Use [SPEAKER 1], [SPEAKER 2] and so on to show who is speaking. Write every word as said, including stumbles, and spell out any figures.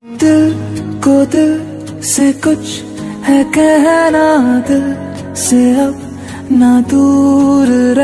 [SPEAKER 1] दिल को दिल से कुछ है कहना, दिल से अब ना दूर रह